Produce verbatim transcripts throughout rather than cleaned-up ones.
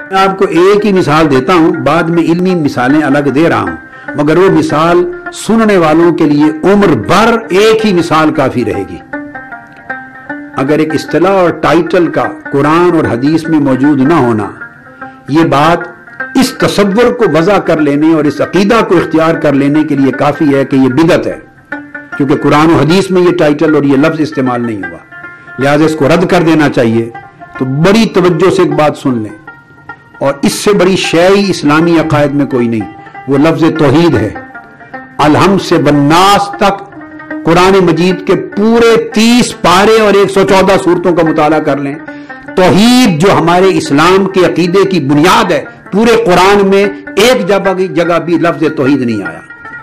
میں آپ کو ایک ہی مثال دیتا ہوں، بعد میں علمی مثالیں الگ دے رہا ہوں، مگر وہ مثال سننے والوں کے لیے عمر بھر ایک ہی مثال کافی رہے گی۔ اگر ایک اصطلاح اور ٹائٹل کا قرآن اور حدیث میں موجود نہ ہونا، یہ بات اس تصور کو وضع کر لینے اور اس عقیدہ کو اختیار کر لینے کے لیے کافی ہے کہ یہ بدعت ہے، کیونکہ قرآن و حدیث میں یہ ٹائٹل اور یہ لفظ استعمال نہیں ہوا، لہذا اس کو رد کر دینا چاہیے۔ تو بڑی توجہ سے ایک بات سن لیں، اور اس سے بڑی شیعی اسلامی عقائد میں کوئی نہیں، وہ لفظ توحید ہے۔ الحمد سے بالناس تک قرآن مجید کے پورے تیس پارے اور ایک سو چودہ سورتوں کا مطالعہ کر لیں، توحید جو ہمارے اسلام کے عقیدے کی بنیاد ہے، پورے قرآن میں ایک جگہ بھی لفظ توحید نہیں آیا۔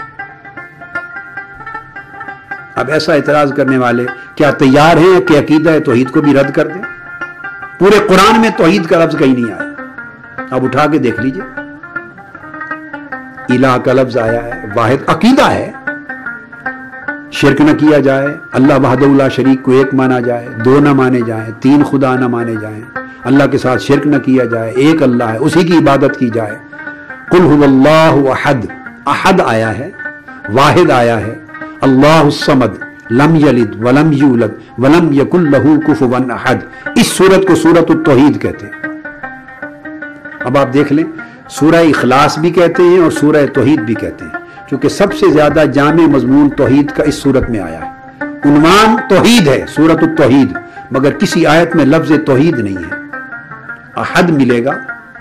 اب ایسا اعتراض کرنے والے کیا تیار ہیں کہ عقیدہ توحید کو بھی رد کر دیں؟ پورے قرآن میں توحید کا لفظ کہیں نہیں آیا، اب اٹھا کے دیکھ لیجئے۔ الہ کا لفظ آیا ہے، واحد عقیدہ ہے، شرک نہ کیا جائے، اللہ وحدہ لا شریک کو ایک مانا جائے، دو نہ مانے جائیں، تین خدا نہ مانے جائیں، اللہ کے ساتھ شرک نہ کیا جائے، ایک اللہ ہے، اسی کی عبادت کی جائے۔ قل هو اللہ احد، احد آیا ہے، واحد آیا ہے، اللہ الصمد لم یلد ولم یولد ولم یکن لہ کفوا احد۔ اس سورت کو سورۃ التوحید کہتے ہیں۔ اب آپ دیکھ لیں، سورہ اخلاص بھی کہتے ہیں اور سورہ توحید بھی کہتے ہیں، کیونکہ سب سے زیادہ جامع مضمون توحید کا اس سورت میں آیا ہے۔ عنوان توحید ہے، سورۃ التوحید، مگر کسی آیت میں لفظ توحید نہیں ہے۔ احد ملے گا،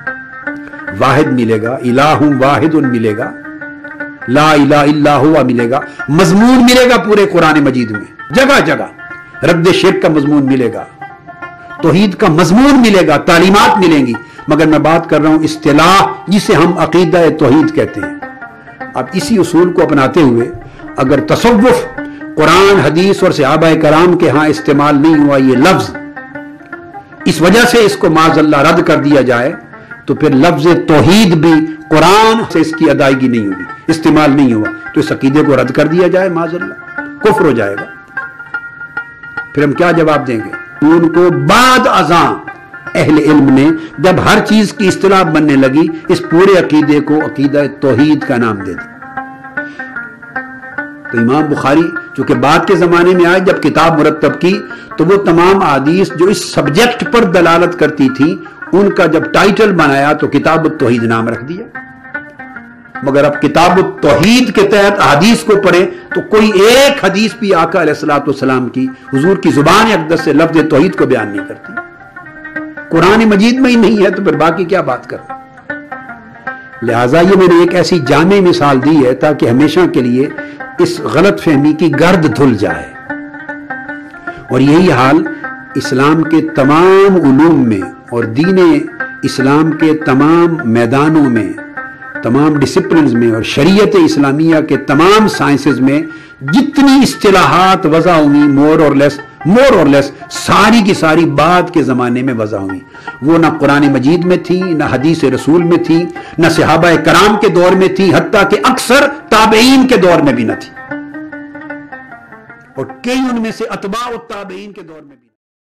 واحد ملے گا، الہ واحد ملے گا، لا الہ الا ہوا ملے گا، مضمون ملے گا پورے قرآن مجید میں، جگہ جگہ رد شرک کا مضمون ملے گا، توحید کا مضمون ملے گا، تعلیمات ملیں گی، مگر میں بات کر رہا ہوں اصطلاح جسے ہم عقیدہ توحید کہتے ہیں۔ اب اسی اصول کو اپناتے ہوئے اگر تصوف قرآن حدیث اور صحابہ کرام کے ہاں استعمال نہیں ہوا یہ لفظ، اس وجہ سے اس کو معاذ اللہ رد کر دیا جائے، تو پھر لفظ توحید بھی قرآن سے اس کی ادائیگی نہیں ہوگی، استعمال نہیں ہوا، تو اس عقیدے کو رد کر دیا جائے، معاذ اللہ کفر ہو جائے گا۔ پھر ہم کیا جواب دیں گے؟ ان کو بعد ازاں اہل علم نے جب ہر چیز کی اصطلاح بننے لگی، اس پورے عقیدے کو عقیدہ توحید کا نام دے دیا۔ تو امام بخاری چونکہ بعد کے زمانے میں آئے، جب کتاب مرتب کی تو وہ تمام احادیث جو اس سبجیکٹ پر دلالت کرتی تھی ان کا جب ٹائٹل بنایا تو کتاب التوحید نام رکھ دیا، مگر اب کتاب التوحید کے تحت احادیث کو پڑھیں تو کوئی ایک حدیث بھی آقا علیہ الصلوۃ والسلام کی حضور کی زبان اقدس سے لفظ توحید کو بیان نہیں کرتی۔ قرآن مجید میں ہی نہیں ہے تو پھر باقی کیا بات کریں؟ لہٰذا یہ میں نے ایک ایسی جامع مثال دی ہے تاکہ ہمیشہ کے لیے اس غلط فہمی کی گرد دھل جائے، اور یہی حال اسلام کے تمام علوم میں اور دین اسلام کے تمام میدانوں میں، تمام ڈسپلنز میں اور شریعت اسلامیہ کے تمام سائنسز میں جتنی اصطلاحات وضع ہوئی مور اور لیس مور اور لیس ساری کی ساری بعد کے زمانے میں وضع ہوئی، وہ نہ قرآن مجید میں تھی، نہ حدیث رسول میں تھی، نہ صحابہ کرام کے دور میں تھی، حتیٰ کہ اکثر تابعین کے دور میں بھی نہ تھی، اور کئی ان میں سے اتباع التابعین کے دور میں بھی